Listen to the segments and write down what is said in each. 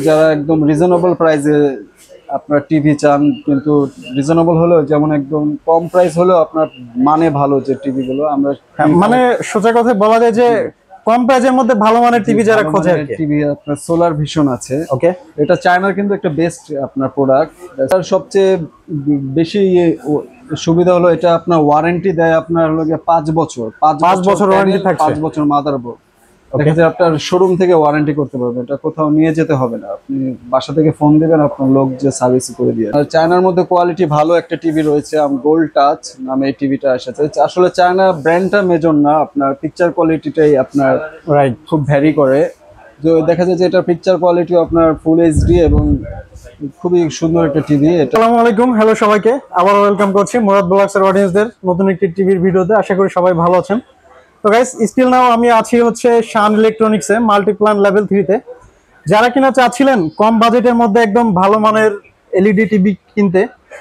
যারা একদম রিজনেবল প্রাইসে আপনার টিভি চান, কিন্তু রিজনেবল হলেও যেমন একদম কম প্রাইস হলেও আপনার মানে ভালো যে টিভিগুলো আমরা মানে সোজা কথা বলা যায় যে কম প্রাইসের মধ্যে ভালো মানের টিভি যারা খোঁজে আর কি। টিভি আপনার সোলার ভিশন আছে। ওকে, এটা চায়নার কিন্তু একটা বেস্ট আপনার প্রোডাক্ট। তার সবচেয়ে বেশি সুবিধা হলো এটা আপনার ওয়ারেন্টি দেয় আপনার হলো 5 বছর। 5 বছর ওয়ারেন্টি থাকছে। 5 বছর মাদারবোর্ড দেখা যায় আপনার শোরুম থেকে ওয়ারেন্টি করতে পারবেন, এটা কোথাও নিয়ে যেতে হবে না। আপনি বাসা থেকে ফোন দিবেন, আপনার লোক যে সার্ভিস করে দিয়ে। আর চায়নার মধ্যে কোয়ালিটি ভালো একটা টিভি রয়েছে, গোল্ড টাচ নামে এই টিভিটা এসেছে। আসলে চায়না ব্র্যান্ডটা মেজর না, আপনার পিকচার কোয়ালিটিটাই আপনার রাইট খুব ভ্যারি করে। তো দেখা যায় যে এটা পিকচার কোয়ালিটি আপনার ফুল এইচডি এবং খুবই সুন্দর একটা টিভি। আসসালামু আলাইকুম, হ্যালো সবাইকে, আবার ওয়েলকাম করছি মুরাদ ব্লগসের অডিয়েন্সদের নতুন একটি টিভির ভিডিওতে। আশা করি সবাই ভালো আছেন। তো গাইস, স্টিল নাও আমি আছি হচ্ছে শান ইলেকট্রনিক্সে মাল্টিপ্ল্যান লেভেল 3 তে। যারা কিনা চাচ্ছিলেন কম বাজেটের মধ্যে একদম ভালো মানের এলইডি টিভি কিনতে,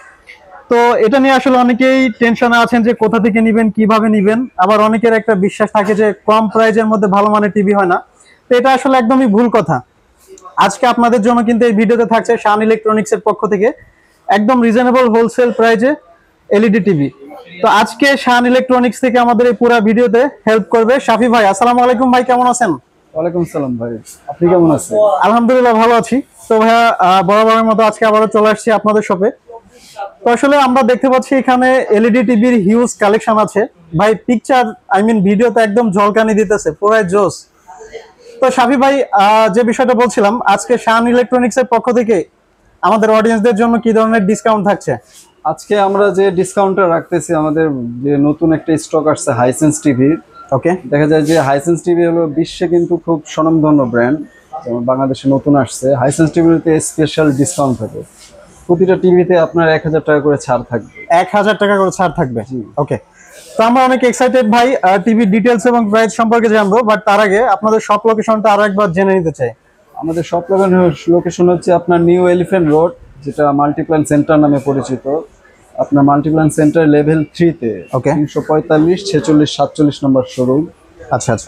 তো এটা নিয়ে আসলে অনেকেই টেনশনে আছেন যে কোথা থেকে নেবেন, কিভাবে নেবেন। আবার অনেকের একটা বিশ্বাস থাকে যে কম প্রাইজের মধ্যে ভালো মানের টিভি হয় না। তো এটা আসলে একদমই ভুল কথা। আজকে আপনাদের জন্য কিন্তু এই ভিডিওতে থাকছে শান ইলেকট্রনিক্সের পক্ষ থেকে একদম রিজনেবল হোলসেল প্রাইজে এলইডি টিভি। তো আজকে শান ইলেকট্রনিক্স থেকে আমাদের এই পুরো ভিডিওতে হেল্প করবে শাফি ভাই। আসসালামু আলাইকুম ভাই, কেমন আছেন? ওয়ালাইকুম সালাম ভাই, আপনি কেমন আছেন? আলহামদুলিল্লাহ ভালো আছি। তো ভাইয়া বরাবরের মতো আজকে আবারও চলে আসছি আপনাদের শপে। তো আসলে আমরা দেখতে পাচ্ছি এখানে এলইডি টিভির হিউজ কালেকশন আছে ভাই। পিকচার ভিডিওতে একদম ঝলকানি দিতেছে, পুরো জোস। তো শাফি ভাই, যে বিষয়টা বলছিলাম, আজকে শান ইলেকট্রনিক্স এর পক্ষ থেকে আমাদের অডিয়েন্সদের জন্য কি ধরনের ডিসকাউন্ট থাকছে? আজকে আমরা যে ডিসকাউন্টটা রাখতেছি, আমাদের যে নতুন একটা স্টক আসছে হাইসেন্স টিভি। ওকে, দেখা যায় যে হাইসেন্স টিভি হলো বিশ্বে কিন্তু খুব স্বনামধন্য ব্র্যান্ড, যেমন বাংলাদেশে নতুন আসছে। হাইসেন্স টিভিতে স্পেশাল ডিসকাউন্ট থাকে, প্রতিটা টিভিতে আপনার 1000 টাকা করে ছাড় থাকবে। 1000 টাকা করে ছাড় থাকবে। ওকে, তো আমরা অনেক এক্সাইটেড ভাই টিভি ডিটেইলস এবং প্রাইস সম্পর্কে জানবো, বাট তার আগে আপনাদের শপ লোকেশনটা আরো একবার জেনে নিতে চাই। আমাদের শপ লোকেশন হচ্ছে আপনার নিউ এলিফ্যান্ট রোড, যেটা মাল্টিপ্ল্যান সেন্টার নামে পরিচিত। আপনার মাল্টিপ্ল্যান সেন্টার লেভেল 3 তে। Okay, 345 46 47 number showroom. আচ্ছা আচ্ছা।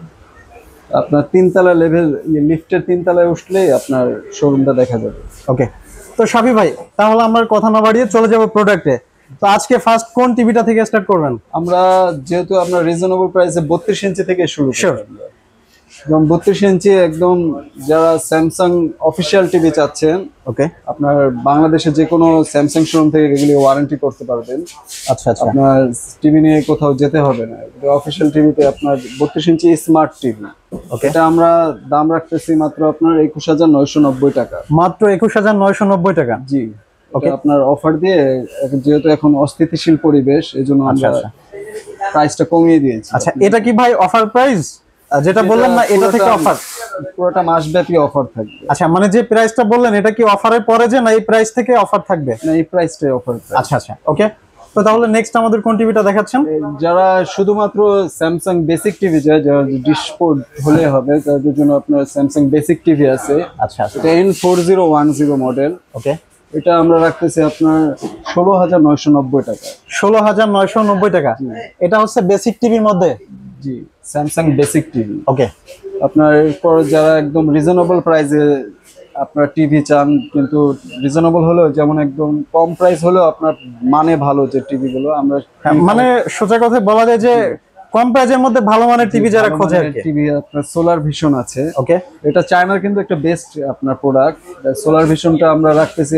আপনার 3 তলা লেভেল লিফটের 3 তলায় উঠলেই আপনার শোরুমটা দেখা যাবে। ওকে, তো শাফি ভাই, তাহলে আমরা কথা না বাড়িয়ে চলে যাব প্রোডাক্টে। তো আজকে ফার্স্ট কোন টিভিটা থেকে স্টার্ট করবেন? আমরা যেহেতু আপনার রিজনেবল প্রাইসে 32 ইঞ্চি থেকে শুরু করি। যেমন 32 ইঞ্চি একদম যারা স্যামসাং অফিসিয়াল টিভি চাচ্ছেন, ওকে, আপনার বাংলাদেশে যে কোনো স্যামসাং শোরুম থেকে এগুলি ওয়ারেন্টি করতে পারবেন। আচ্ছা আচ্ছা। আপনার টিভি নিয়ে কোথাও যেতে হবে না। অফিসিয়াল টিভিতে আপনার 32 ইঞ্চি স্মার্ট টিভি। ওকে, এটা আমরা দাম রাখতেছি মাত্র আপনার 21990 টাকা। মাত্র 21990 টাকা? জি, ওকে। আপনার অফার দিয়ে, যেহেতু এখন অস্থিতিশীল পরিবেশ, এজন্য আমরা প্রাইসটা কমিয়ে দিয়েছি। আচ্ছা, এটা কি ভাই অফার প্রাইস যেটা বললেন না, এটা থেকে অফার পুরোটা মাসব্যাপী অফার থাকবে? আচ্ছা, মানে যে প্রাইসটা বললেন এটা কি অফারে পড়ে যে, না এই প্রাইস থেকে অফার থাকবে? না, এই প্রাইসটাই অফার। আচ্ছা আচ্ছা, ওকে। তো তাহলে নেক্সট আমাদের কোন টিভিটা দেখাচ্ছেন? যারা শুধুমাত্র স্যামসাং বেসিক টিভি চায়, যারা ডিশ পোর্ট হলে হবে, তাদের জন্য আপনার স্যামসাং বেসিক টিভি আছে। আচ্ছা আচ্ছা, 104010 মডেল। ওকে, এটা আমরা রাখতেছি আপনার 16990 টাকা। 16990 টাকা। এটা হচ্ছে বেসিক টিভির মধ্যে? জি, স্যামসাং বেসিক টিভি। ওকে, আপনার এরপর যারা একদম রিজনেবল প্রাইসে আপনার টিভি চান, কিন্তু রিজনেবল হলেও যেমন একদম কম প্রাইস হলেও আপনার মানে ভালো যে টিভিগুলো আমরা মানে সোজা কথা বলা যায় যে কম প্রাইসের মধ্যে ভালো মানের টিভি যারা খোঁজে আর কি। টিভি আপনার সোলার ভিশন আছে। ওকে, এটা চায়নার কিন্তু একটা বেস্ট আপনার প্রোডাক্ট। সোলার ভিশনটা আমরা রাখতেছি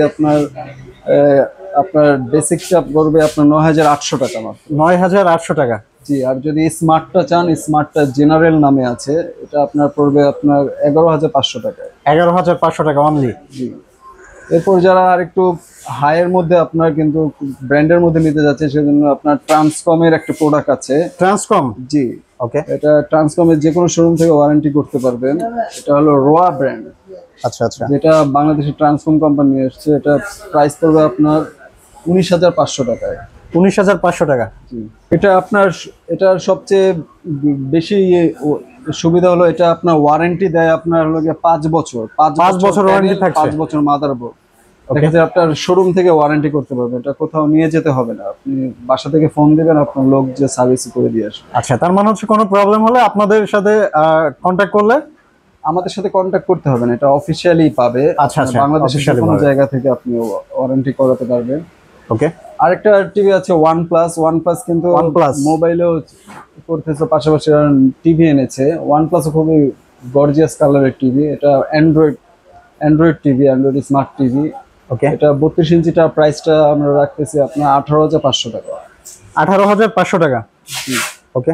আপনার বেসিকটা পড়বে আপনার 9800 টাকা মাত্র। 9800 টাকা? জি। আর যদি স্মার্টটা চান, স্মার্টটা জেনারেল নামে আছে, এটা আপনার পড়বে আপনার 11500 টাকা। 11500 টাকা অনলি? জি। এরপর যারা আর একটু হাইয়ের মধ্যে আপনার কিন্তু ব্র্যান্ডের মধ্যে নিতে যাচ্ছে, সেজন্য আপনার ট্রান্সকমের একটা প্রোডাক্ট আছে। ট্রান্সকম? জি, ওকে। এটা ট্রান্সকমের যে কোনো শোরুম থেকে ওয়ারেন্টি করতে পারবেন। এটা হলো রোয়া ব্র্যান্ড। আচ্ছা আচ্ছা, যেটা বাংলাদেশের ট্রান্সকম কোম্পানি এসছে। এটা প্রাইস পড়বে আপনার 19500 টাকায়। 19500 টাকা? জি। এটা আপনার, এটার সবচেয়ে বেশি সুবিধা হলো এটা আপনার ওয়ারেন্টি দেয় আপনার হলো 5 বছর। 5 বছর ওয়ারেন্টি থাকছে। 5 বছর মাদারবোর্ড দেখা যায় আপনার শোরুম থেকে ওয়ারেন্টি করতে পারবেন, এটা কোথাও নিয়ে যেতে হবে না। আপনি বাসা থেকে ফোন দিবেন, আপনার লোক যে সার্ভিস করে দিয়ে আসবে। আচ্ছা, তার মানে হচ্ছে কোনো প্রবলেম হলে আপনাদের সাথে কন্ট্যাক্ট করলে আমাদের সাথে কন্ট্যাক্ট করতে হবে না, এটা অফিসিয়ালি পাবে। আচ্ছা, আচ্ছা, বাংলাদেশের যে officially কোনো পাবে। জায়গা থেকে আপনি ওয়ারেন্টি করাতে পারবেন। ওকে, আরেকটা টিভি আছে ওয়ান প্লাস কিন্তু OnePlus। মোবাইলেও করতেছে, পাশাপাশি টিভি এনেছে। ওয়ান প্লাসও খুবই গর্জিয়াস কালারের টিভি। এটা android TV, android smart TV. Okay, এটা 32 ইঞ্চিটা প্রাইসটা আমরা রাখতেছি আপনার 18,500 টাকা। 18,500 টাকা। ওকে,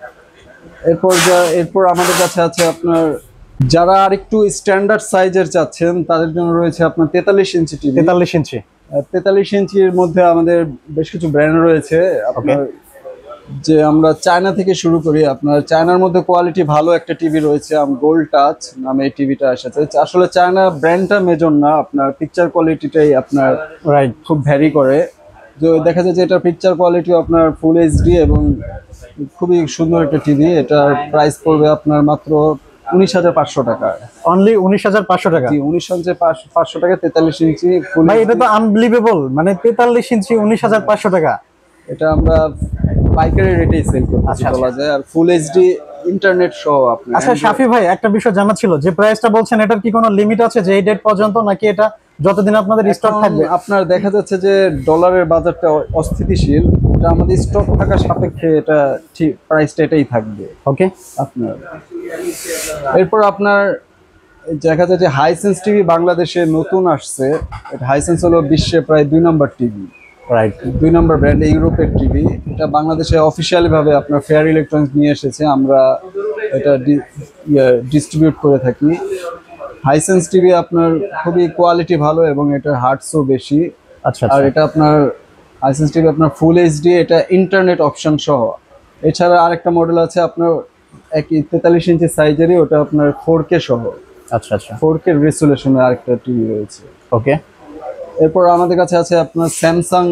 এরপর আমাদের কাছে আছে আপনার, যারা আরেকটু স্ট্যান্ডার্ড সাইজের চাচ্ছেন তাদের জন্য রয়েছে আপনার 43 ইঞ্চি টিভি। 43 ইঞ্চি। 43 ইঞ্চির মধ্যে আমাদের বেশ কিছু ব্র্যান্ড রয়েছে আপনার, যে আমরা চায়না থেকে শুরু করি। আপনার চায়নার মধ্যে কোয়ালিটি ভালো একটা টিভি রয়েছে, গোল্ড টাচ নামে এই টিভিটা এসেছে। আসলে চায়না ব্র্যান্ডটা মেজর না, আপনার পিকচার কোয়ালিটিটাই আপনার রাইট। খুব ভ্যারি করে। যে দেখা যায় যে এটা পিকচার কোয়ালিটি আপনার ফুল এইচডি এবং খুবই সুন্দর একটা টিভি। এটার প্রাইস পড়বে আপনার মাত্র 19,500 টাকা। অনলি 19,500 টাকা। জি, 19,500 টাকা 43 ইঞ্চি ফুল। ভাই এটা তো আনবিলিভেবল, মানে 43 ইঞ্চি 19,500 টাকা। এটা আমরা পাইকারি রেটেই সেল করতেছি বলা যায়। আর ফুল এইচডি ইন্টারনেট সহ আপনি। আচ্ছা শাফি ভাই, একটা বিষয় জানা ছিল, যে প্রাইসটা বলছেন এটার কি কোনো লিমিট আছে, যে এই ডেট পর্যন্ত, নাকি এটা যতদিন আপনাদের স্টক থাকবে? আপনার দেখা যাচ্ছে যে ডলারের বাজারটা অস্থিতিশীল, এটা আমাদের স্টক থাকার সাপেক্ষে এটা ঠিক প্রাইসটা এটাই থাকবে ওকে, আপনার। এরপর আপনার দেখা যায় যে হাইসেন্স টিভি বাংলাদেশে নতুন আসছে। হাইসেন্স হলো বিশ্বে প্রায় 2 number TV, right. 2 number brand ইউরোপের টিভি। এটা বাংলাদেশে অফিসিয়ালি ভাবে আপনার ফেয়ার ইলেকট্রনিক্স নিয়ে এসেছে, আমরা এটা ডিস্ট্রিবিউট করে থাকি। হাইসেন্স টিভি আপনার খুবই কোয়ালিটি ভালো এবং এটার হার্টসও বেশি। আচ্ছা, আর এটা আপনার হাইসেন্স টিভি আপনার ফুল এইচডি, এটা ইন্টারনেট অপশন সহ। এছাড়া আরেকটা মডেল আছে আপনার একই 43 ইঞ্চি সাইজেরই, ওটা আপনার 4K সহ। আচ্ছা, আচ্ছা, 4K রেজোলিউশনের আরেকটা টিভি রয়েছে। ওকে। এরপর আমাদের কাছে আছে আপনার স্যামসাং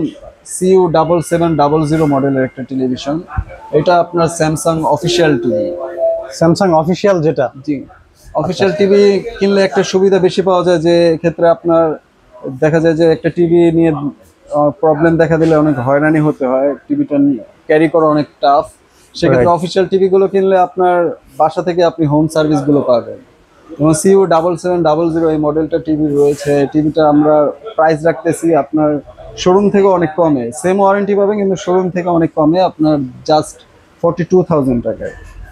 CU7700 মডেলের একটা টেলিভিশন। এটা আপনার Samsung official TV. Samsung official যেটা? জি, অফিসিয়াল টিভি কিনলে একটা সুবিধা বেশি পাওয়া যায়, যে ক্ষেত্রে আপনার দেখা যায় যে একটা টিভি নিয়ে প্রবলেম দেখা দিলে অনেক হয়রানি হতে হয়, টিভিটা ক্যারি করা অনেক টাফ। সেক্ষেত্রে অফিসিয়াল টিভিগুলো কিনলে আপনার বাসা থেকে আপনি হোম সার্ভিসগুলো পাবেন। এবং CU7700 এই মডেলটা টিভি রয়েছে। টিভিটা আমরা প্রাইস রাখতেছি আপনার শোরুম থেকে অনেক কমে, সেম ওয়ারেন্টি পাবেন কিন্তু শোরুম থেকে অনেক কমে, আপনার জাস্ট 42,000 টাকায়।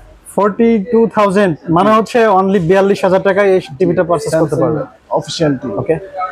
42,000 মানে হচ্ছে অনলি 42,000 টাকায় এই টিভিটা পারচেজ করতে পারবে অফিসিয়াল টিভি। ওকে।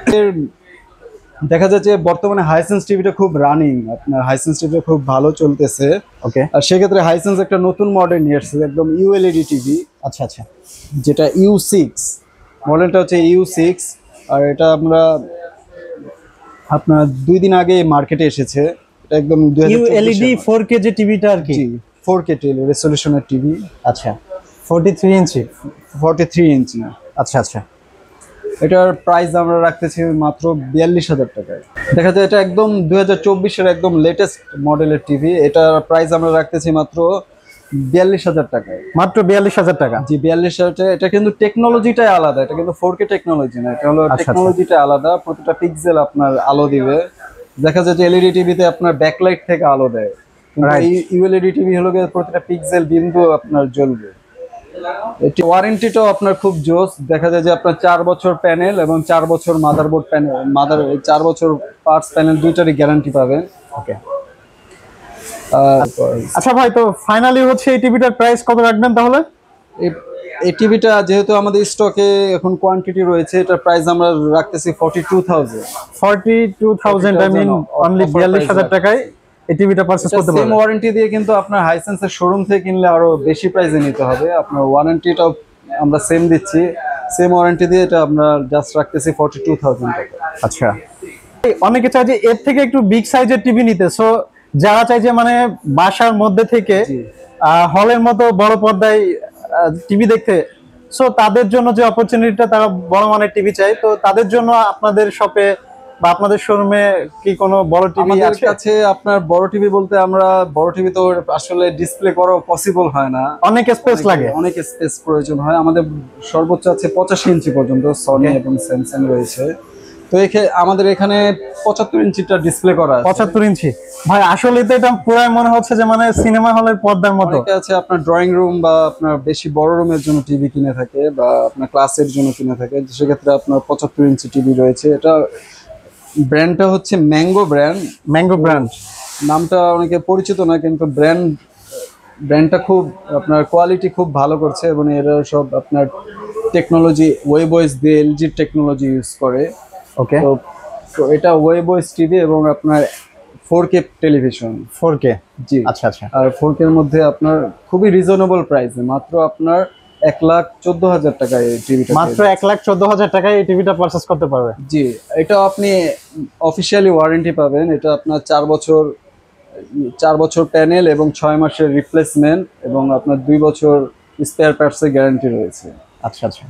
দেখা যাচ্ছে বর্তমানে হাইসেন্স টিভিটা খুব রানিং, আপনার হাইসেন্স টিভিটা খুব ভালো চলতেছে। ওকে, আর সেক্ষেত্রে হাইসেন্স একটা নতুন মডেল নিয়ে এসেছে, একদম ইউএলইডি টিভি। আচ্ছা, আচ্ছা, যেটা U6 মডেলটা হচ্ছে U6। আর এটা আমরা আপনার 2 দিন আগে মার্কেটে এসেছে। এটা একদম ইউএলইডি 4K যে টিভিটা আর কি? 4K রেজোলিউশনের TV. আচ্ছা, 43 ইঞ্চি। 43 ইঞ্চি। আচ্ছা, আচ্ছা, এটার প্রাইস আমরা রাখতেছি মাত্র 42,000 টাকায়। দেখা যায় এটা একদম 2024-এর একদম লেটেস্ট মডেলের টিভি। এটার প্রাইস আমরা রাখতেছি মাত্র 42,000 টাকায়। মাত্র 42,000 টাকা? জি, 42,000 টাকা। এটা কিন্তু টেকনোলজিটাই আলাদা, এটা কিন্তু 4K টেকনোলজি না, এটা হলো টেকনোলজিটা আলাদা। প্রতিটা পিক্সেল আপনার আলো দিবে। দেখা যায় যে এলইডি টিভিতে আপনার ব্যাকলাইট থেকে আলো দেয়, কিন্তু এই ইউএলইডি টিভি হলো গিয়ে প্রতিটা পিক্সেল বিন্দু আপনার জ্বলবে। এটি ওয়ারেন্টিটাও আপনার খুব জোস। দেখা যায় যে আপনার 4 বছর প্যানেল এবং 4 বছর মাদারবোর্ড প্যানেল, 4 বছর পার্টস প্যানেল দুইটারই গ্যারান্টি পাবেন। ওকে। আচ্ছা ভাই, তো ফাইনালি হচ্ছে এই টিভিটার প্রাইস কত রাখবেন তাহলে? এই টিভিটা যেহেতু আমাদের স্টকে এখন কোয়ান্টিটি রয়েছে, এটার প্রাইস আমরা রাখতেছি 42,000। 42,000 আই মিন অনলি 42,000 টাকায় এই টিভিটা পারচেজ করতে পারবেন। সেম ওয়ারেন্টি দিয়ে, কিন্তু আপনার হাইসেন্সের শোরুম থেকে কিনলে আরো বেশি প্রাইসে নিতে হবে। আপনার ওয়ারেন্টিটাও আমরা সেম দিচ্ছি, সেম ওয়ারেন্টি দিয়ে এটা আমরা জাস্ট রাখতেছি 42,000 টাকা। আচ্ছা, অনেকে চায় যে এর থেকে একটু বিগ সাইজের টিভি নিতে, সো যারা চায় যে মানে বাসার মধ্যে থেকে হলের মতো বড় পর্দায় টিভি দেখতে, সো তাদের জন্য যে অপরচুনিটিটা, তারা বড় মানের টিভি চায়, তো তাদের জন্য আপনাদের শপে বা আপনাদের শোরুমে কি কোনো বড় টিভি আছে? আমাদের কাছে আপনার বড় টিভি বলতে, আমরা বড় টিভি তো আসলে ডিসপ্লে করা পসিবল হয় না, অনেক স্পেস লাগে, অনেক স্পেস প্রয়োজন হয়। আমাদের সর্বোচ্চ আছে 85 ইঞ্চি পর্যন্ত সনি এবং স্যামসাং রয়েছে। তো আমাদের এখানে 75 ইঞ্চিটা ডিসপ্লে করা আছে। 75 ইঞ্চি ভাই, আসলে তো এটা পুরাই মনে হচ্ছে যে মানে সিনেমা হলের পর্দার মতো। অনেকে আছে আপনার ড্রয়িং রুম বা আপনার বেশি বড় রুমের জন্য টিভি কিনে থাকে বা আপনার ক্লাসের জন্য কিনে থাকে, সেক্ষেত্রে আপনার 75 ইঞ্চি টিভি রয়েছে। এটা ব্র্যান্ডটা হচ্ছে ম্যাঙ্গো ব্র্যান্ড। ম্যাঙ্গো ব্র্যান্ড নামটা অনেকে পরিচিত না, কিন্তু ব্র্যান্ডটা খুব আপনার কোয়ালিটি খুব ভালো করছে এবং এরা সব আপনার টেকনোলজি ওয়েবওয়েস দিয়ে এলজি টেকনোলজি ইউজ করে। ওকে, তো তো এটা ওয়েবওয়েস টিভি এবং আপনার 4K টেলিভিশন। 4K, জি আচ্ছা আচ্ছা। আর 4K এর মধ্যে আপনার খুবই রিজনেবল প্রাইসে মাত্র আপনার 1,14,000 টাকায় এই টিভিটা। মাত্র 1,14,000 টাকায় এই টিভিটা পারচেজ করতে পারবে। জি, এটা আপনি অফিসিয়ালি ওয়ারেন্টি পাবেন। এটা আপনার 4 বছর প্যানেল এবং 6 মাসের রিপ্লেসমেন্ট এবং আপনার 2 বছর স্পেয়ার পার্টসের গ্যারান্টি রয়েছে। আচ্ছা আচ্ছা।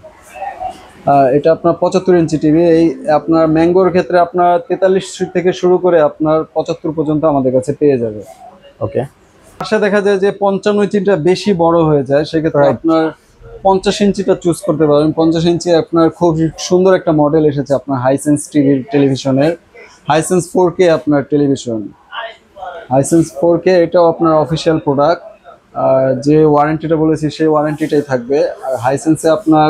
এটা আপনার 75 ইঞ্চি টিভি। এই আপনার ম্যাঙ্গোর ক্ষেত্রে আপনার 43 থেকে শুরু করে আপনার 75 পর্যন্ত আমাদের কাছে পেয়ে যাবে। ওকে, আশা দেখা যায় যে 55 ইঞ্চিটা বেশি বড় হয়ে যায়, সেক্ষেত্রে আপনার 50 ইঞ্চিটা চুজ করতে পারেন। 50 ইঞ্চি আপনার খুব সুন্দর একটা মডেল এসেছে আপনার হাইসেন্স টিভির টেলিভিশনের, হাইসেন্স 4K আপনার টেলিভিশন। হাইসেন্স 4K এটাও আপনার অফিসিয়াল প্রোডাক্ট। আর যে ওয়ারেন্টিটা বলেছি সেই ওয়ারেন্টিটাই থাকবে। আর হাইসেন্সে আপনার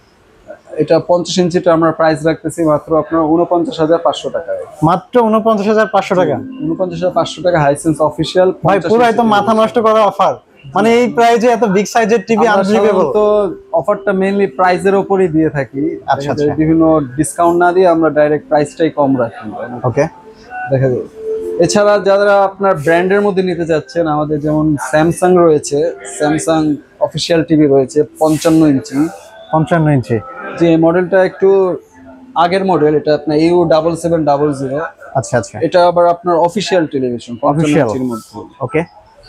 এটা 50 ইঞ্চিটা আমরা প্রাইস রাখতেছি মাত্র আপনার 49,500 টাকায়। মাত্র 49,500 টাকা। 49,500 টাকা হাইসেন্স অফিসিয়াল। ভাই পুরাই তো মাথা নষ্ট করা অফার, মানে এই প্রাইজে এত বিগ সাইজের টিভি আনবিলিভেবল। তো অফারটা মেইনলি প্রাইসের উপরই দিয়ে থাকি। আচ্ছা আচ্ছা। বিভিন্ন ডিসকাউন্ট না দিয়ে আমরা ডাইরেক্ট প্রাইসটাই কম রাখি। ওকে, দেখা যায়। এছাড়া যারা আপনার ব্র্যান্ডের মধ্যে নিতে যাচ্ছেন, আমাদের যেমন স্যামসাং রয়েছে, স্যামসাং অফিসিয়াল টিভি রয়েছে 55 ইঞ্চি। 55 ইঞ্চি, যে মডেলটা একটু আগের মডেল, এটা আপনার EU7700। আচ্ছা আচ্ছা। এটা আবার আপনার অফিসিয়াল টেলিভিশন 55 ইঞ্চির মধ্যে। ওকে,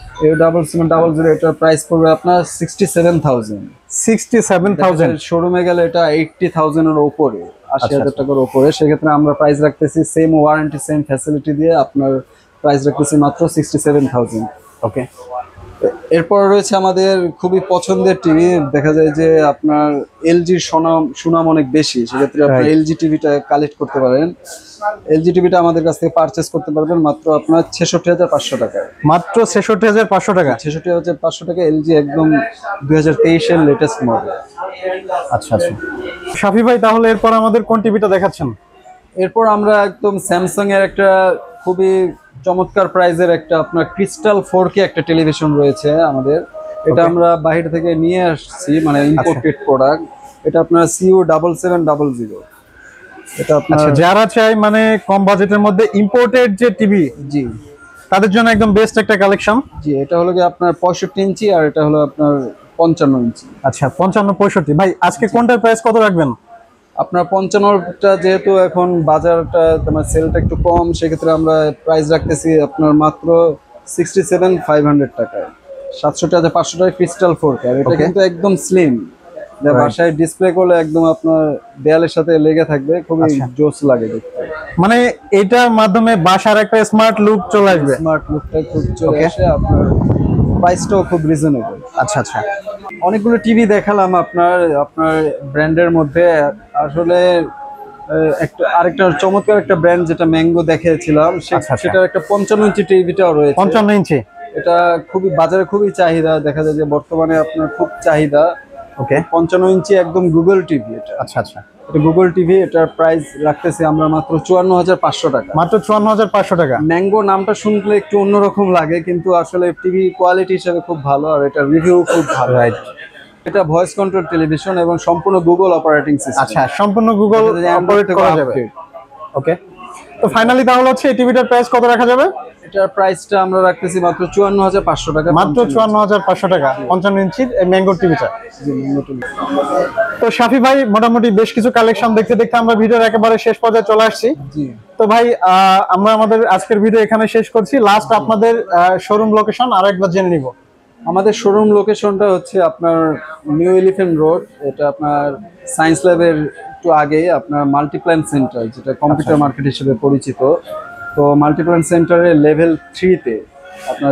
EU7700 এটার প্রাইস পড়বে আপনার 67,000। 67,000। শোরুমে গেলে এটা 80,000 এর উপরে, 80,000 আচ্ছা। টাকার উপরে। সেক্ষেত্রে আমরা প্রাইস রাখতেছি সেম ওয়ারেন্টি সেম ফ্যাসিলিটি দিয়ে আপনার প্রাইস রাখতেছি মাত্র 67,000। ওকে, এরপর রয়েছে আমাদের খুবই পছন্দের টিভি। দেখা যায় যে আপনার এলজির সুনাম অনেক বেশি, সেক্ষেত্রে আপনি এলজি টিভিটা কালেক্ট করতে পারেন। এলজি টিভিটা আমাদের কাছ থেকে পারচেস করতে পারবেন মাত্র আপনার 66,500 টাকায়। মাত্র 66,500 টাকা। 66,500 টাকা এলজি, একদম 2023 এর লেটেস্ট মডেল। আচ্ছা আচ্ছা। শাফি ভাই, তাহলে এরপর আমাদের কোন টিভিটা দেখাচ্ছেন? এরপর আমরা একদম স্যামসাং এর একটা খুবই চমৎকার প্রাইজের একটা আপনার ক্রিস্টাল 4K একটা টেলিভিশন রয়েছে আমাদের। এটা আমরা বাইরে থেকে নিয়ে আসছি, মানে ইম্পোর্টেড প্রোডাক্ট। এটা আপনার CU7700। এটা আপনার যারা চাই মানে কম বাজেটের মধ্যে ইম্পোর্টেড যে টিভি, জি তাদের জন্য একদম বেস্ট একটা কালেকশন। জি, এটা হলো কি আপনার 65 ইঞ্চি আর এটা হলো আপনার 55 ইঞ্চি। আচ্ছা, 55, 65। ভাই আজকে কোনটার প্রাইস কত রাখবেন? আপনার 55টা যেহেতু এখন বাজারটা তোমার সেলটা একটু কম, সেক্ষেত্রে আমরা প্রাইস রাখতেছি আপনার মাত্র 67,500 টাকায়। 67,500 টাকায় ক্রিস্টাল 4K। আর এটা কিন্তু একদম স্লিম, বাসায় ডিসপ্লে করলে একদম আপনার দেয়ালের সাথে লেগে থাকবে, খুবই জোস লাগে দেখতে। মানে এটার মাধ্যমে বাসার একটা স্মার্ট লুক চলে আসবে। স্মার্ট লুকটা খুব চলে আসে, আপনার প্রাইসটাও খুব রিজনেবল। আচ্ছা আচ্ছা। অনেকগুলো টিভি দেখালাম আপনার ব্র্যান্ডের মধ্যে। আসলে আরেকটা চমৎকার একটা ব্র্যান্ড যেটা ম্যাঙ্গো দেখিয়েছিলাম, সেটার একটা 55 ইঞ্চি টিভিটাও রয়েছে। 55 ইঞ্চি, এটা খুবই বাজারে খুবই চাহিদা, দেখা যায় যে বর্তমানে আপনার খুব চাহিদা। ওকে, 55 ইঞ্চি একদম গুগল টিভি এটা। আচ্ছা আচ্ছা। এটা গুগল টিভি, এটার প্রাইস রাখতেছি আমরা মাত্র 54,500 টাকা। মাত্র 54,500 টাকা। ম্যাঙ্গো নামটা শুনলে একটু অন্যরকম লাগে, কিন্তু আসলে টিভি কোয়ালিটি হিসেবে খুব ভালো আর এটা রিভিউ খুব ভালো। রাইট। এটা ভয়েস কন্ট্রোল টেলিভিশন এবং সম্পূর্ণ গুগল অপারেটিং সিস্টেম। আচ্ছা, সম্পূর্ণ গুগল অপারেট করা যাবে। ওকে, তো ফাইনালি তাহলে হচ্ছে এই টিভিটার প্রাইস কত রাখা যাবে? এটার প্রাইসটা আমরা রাখতেছি মাত্র 54,500 টাকা। মাত্র 54,500 টাকা 55 ইঞ্চির এই ম্যাঙ্গো টিভিটা। তো শাফি ভাই, মোটামুটি বেশ কিছু কালেকশন দেখতে দেখতে আমরা ভিডিওর একেবারে শেষ পর্যায়ে চলে আসছি। জি, তো ভাই আমরা আমাদের আজকের ভিডিও এখানে শেষ করছি। লাস্ট আপনাদের শোরুম লোকেশন আরেকবার জেনে নিব। আমাদের শোরুম লোকেশনটা হচ্ছে আপনার নিউ এলিফ্যান্ট রোড। এটা আপনার সায়েন্স ল্যাবের একটু আগে আপনার মাল্টিপ্ল্যান সেন্টার, যেটা কম্পিউটার মার্কেট হিসেবে পরিচিত। তো মাল্টিপ্ল্যান সেন্টারের লেভেল 3-তে আপনার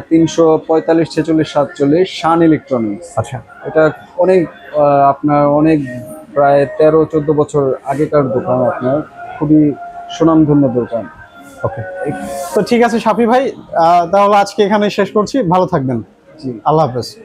345-46-47 শান ইলেকট্রনিক্স। আচ্ছা, এটা অনেক আপনার অনেক প্রায় 13-14 বছর আগেকার দোকান। আপনার খুবই সুনামধন্য দোকান। ওকে, তো ঠিক আছে শাফি ভাই, তাহলে আজকে এখানে শেষ করছি। ভালো থাকবেন। জি। আল্লাহ হাফেজ।